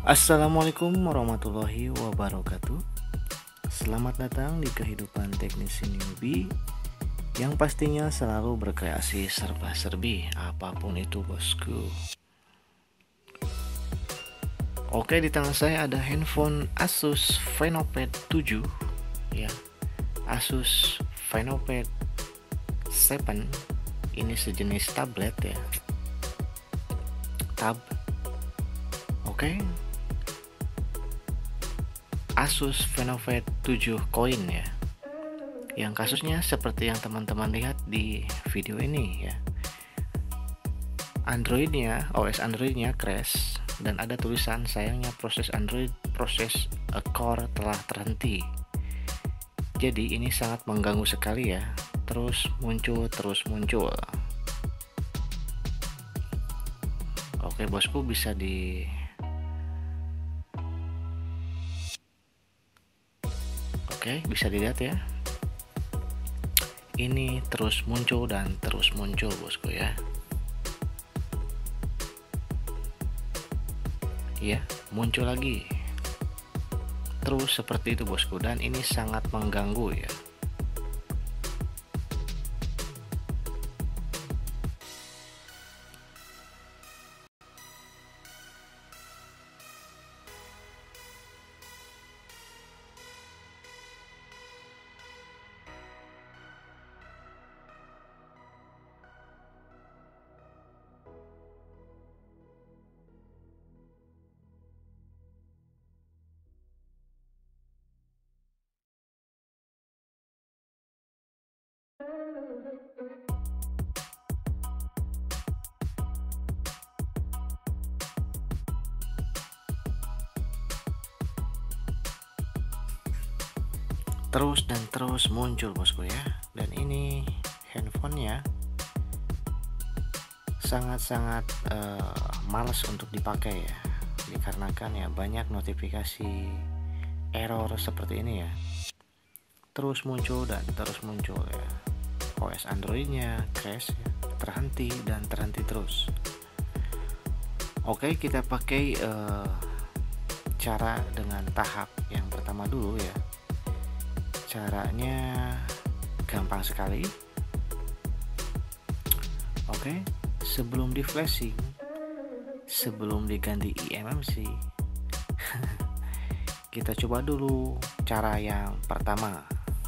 Assalamualaikum warahmatullahi wabarakatuh. Selamat datang di kehidupan teknisi newbie yang pastinya selalu berkreasi serba-serbi apapun itu bosku. Oke, di tangan saya ada handphone Asus Venoped 7 ya. Asus Venoped 7 ini sejenis tablet ya. Tab. Oke. Asus Venoped 7 Coin ya. Yang kasusnya seperti yang teman-teman lihat di video ini ya. OS Androidnya crash dan ada tulisan sayangnya proses core telah terhenti. Jadi ini sangat mengganggu sekali ya. Terus muncul. Oke bosku, bisa bisa dilihat ya. Ini terus muncul bosku ya. Ya, muncul lagi. Terus seperti itu bosku, dan ini sangat mengganggu ya. Terus muncul bosku ya. Dan ini handphonenya sangat-sangat males untuk dipakai ya, dikarenakan ya banyak notifikasi error seperti ini ya. Terus muncul ya. OS Androidnya crash ya, terhenti terus. Oke, kita pakai cara dengan tahap yang pertama dulu ya. Caranya gampang sekali. Oke, sebelum di flashing, sebelum diganti eMMC kita coba dulu cara yang pertama.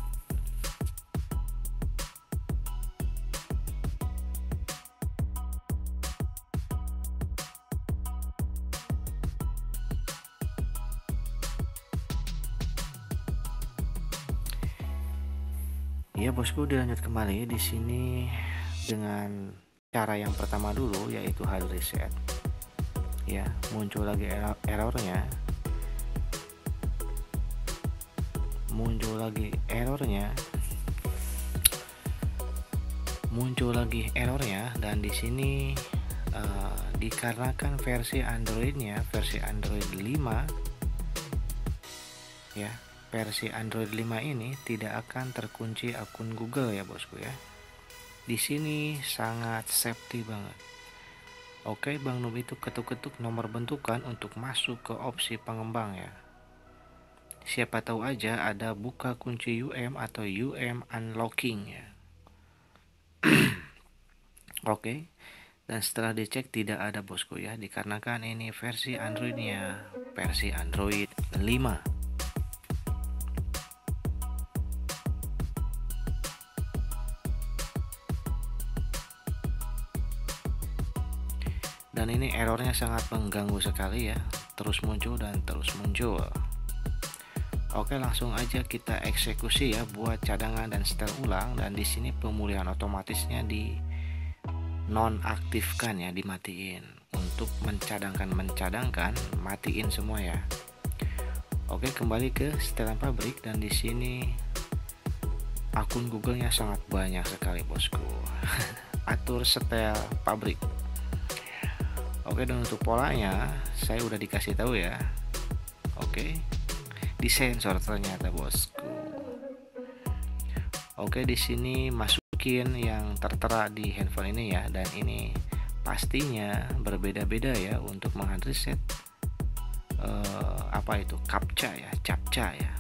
Ya bosku, dilanjut kembali di sini dengan cara yang pertama dulu, yaitu hard reset. Ya, muncul lagi errornya. Muncul lagi errornya, dan di sini dikarenakan versi Androidnya versi Android 5 ya. Versi Android 5 ini tidak akan terkunci akun Google ya bosku ya. Di sini sangat safety banget. Oke, Bang Noob itu ketuk-ketuk nomor bentukan untuk masuk ke opsi pengembang ya. Siapa tahu aja ada buka kunci atau unlocking ya. Oke. Dan setelah dicek tidak ada bosku ya, dikarenakan ini versi Androidnya versi Android 5. Dan ini errornya sangat mengganggu sekali ya, terus muncul. Oke, langsung aja kita eksekusi ya buat cadangan dan setel ulang. Dan di sini pemulihan otomatisnya di nonaktifkan ya, dimatiin. Untuk mencadangkan matiin semua ya. Oke, kembali ke setelan pabrik, dan di sini akun Google-nya sangat banyak sekali bosku. Atur setel pabrik. Oke, dan untuk polanya saya udah dikasih tahu ya. Oke, disensor ternyata bosku. Oke, di sini masukin yang tertera di handphone ini ya, dan ini pastinya berbeda-beda ya untuk meng-reset apa itu captcha ya.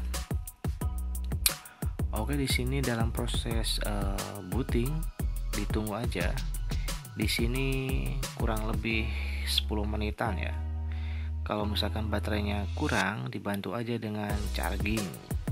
Oke, di sini dalam proses booting ditunggu aja. Di sini kurang lebih 10 menitan ya. Kalau misalkan baterainya kurang, dibantu aja dengan charging.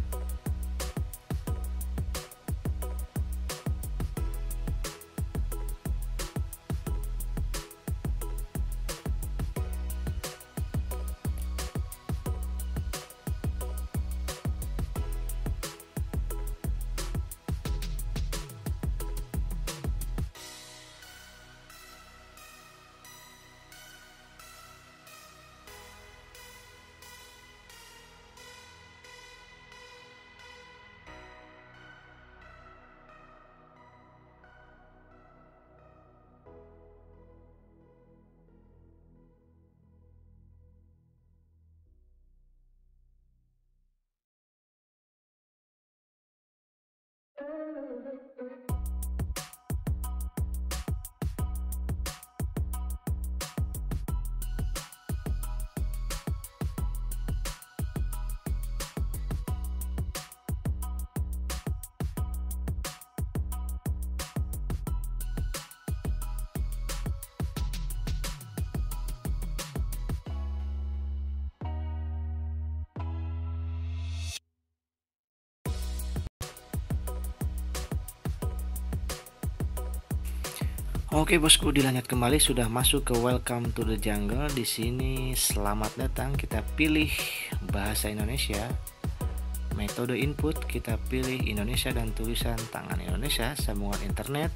Oke bosku, dilanjut kembali, sudah masuk ke welcome to the jungle. Di sini selamat datang, kita pilih bahasa Indonesia. Metode input kita pilih Indonesia dan tulisan tangan Indonesia. Sambungan internet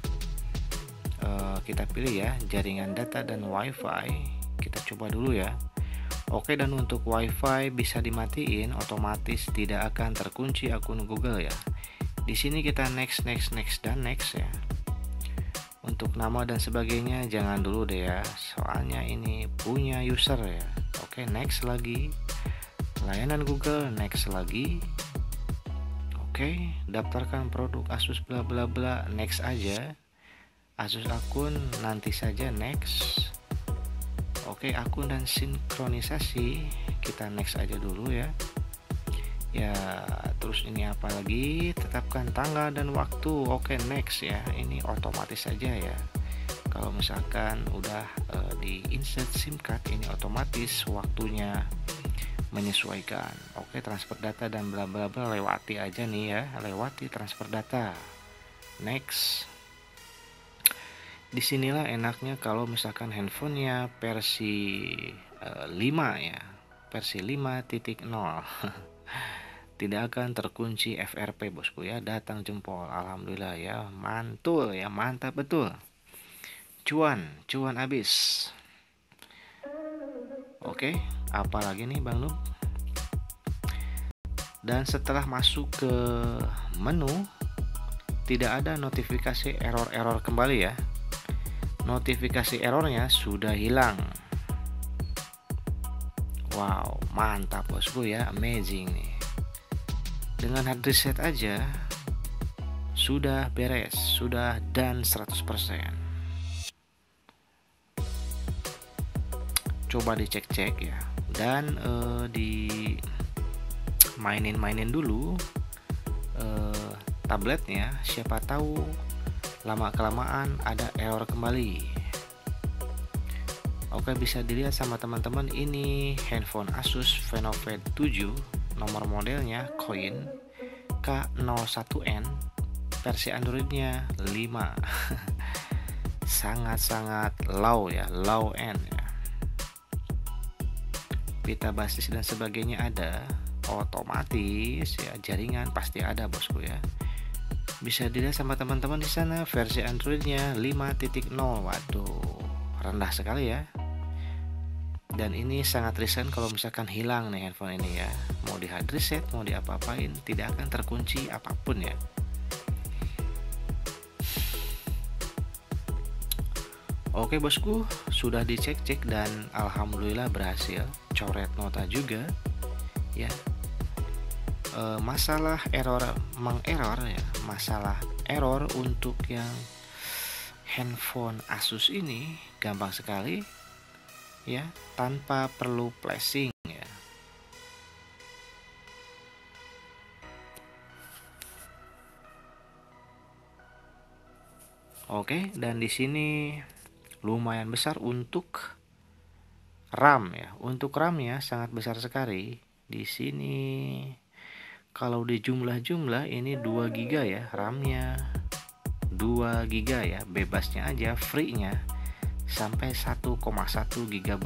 kita pilih ya, jaringan data dan wifi. Kita coba dulu ya. Oke, dan untuk wifi bisa dimatiin, otomatis tidak akan terkunci akun Google ya. Di sini kita next dan next ya. Untuk nama dan sebagainya jangan dulu deh ya, soalnya ini punya user ya. Oke, next lagi. Layanan Google, next lagi. Oke, daftarkan produk Asus bla bla bla, next aja. Asus akun nanti saja, next. Oke, akun dan sinkronisasi kita next aja dulu ya. Ya, terus ini apa lagi? Tetapkan tanggal dan waktu. Oke, next ya. Ini otomatis saja ya. Kalau misalkan udah di insert SIM card, ini otomatis waktunya menyesuaikan. Oke, transfer data dan bla bla bla, lewati aja nih ya. Lewati transfer data. Next. Disinilah enaknya kalau misalkan handphonenya versi 5 ya. Versi 5.0. Tidak akan terkunci FRP bosku ya. Datang jempol, alhamdulillah ya, mantul ya, mantap betul. Cuan habis. Oke, apalagi nih Bang Nub? Dan setelah masuk ke menu, tidak ada notifikasi error kembali ya. Notifikasi errornya sudah hilang. Wow, mantap bosku ya, amazing nih. Dengan hard reset aja sudah beres, sudah done 100%. Coba dicek-cek ya, dan di mainin dulu tabletnya, siapa tahu lama kelamaan ada error kembali. Oke, bisa dilihat sama teman-teman, ini handphone Asus Venovet 7, nomor modelnya Koin K01N, versi Androidnya 5. Sangat low ya, low end ya. Pita basis dan sebagainya ada, otomatis ya, jaringan pasti ada bosku ya. Bisa dilihat sama teman-teman di sana, versi Androidnya 5.0. Waduh, rendah sekali ya. Dan ini sangat riskan kalau misalkan hilang nih handphone ini ya. Mau di hard reset, mau diapa-apain, tidak akan terkunci apapun ya. Oke bosku, sudah dicek-cek dan alhamdulillah berhasil. Coret nota juga ya. Masalah error mengerror ya, masalah error untuk yang handphone Asus ini gampang sekali ya, tanpa perlu flashing ya. Oke, dan di sini lumayan besar untuk RAM ya. Untuk RAM-nya sangat besar sekali. Di sini kalau di jumlah ini 2 GB ya RAM-nya. 2 GB ya, bebasnya aja, free-nya sampai 1,1 GB.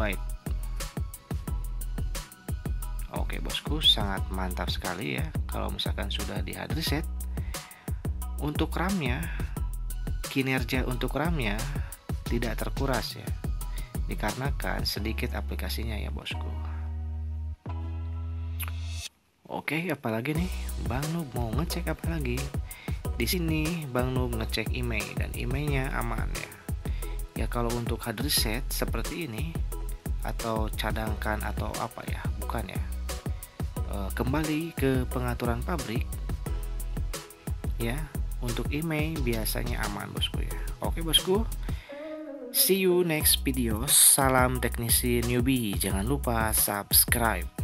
Oke bosku, sangat mantap sekali ya kalau misalkan sudah di hard reset. Untuk RAM-nya, kinerja untuk RAM-nya tidak terkuras ya, dikarenakan sedikit aplikasinya ya bosku. Oke, apalagi nih Bang Noob mau ngecek apa lagi? Di sini Bang Noob ngecek email dan emailnya aman ya. Ya kalau untuk hard reset seperti ini atau cadangkan atau apa ya, bukan ya. Kembali ke pengaturan pabrik ya. Untuk email biasanya aman bosku ya. Oke bosku, see you next video. Salam teknisi newbie. Jangan lupa subscribe.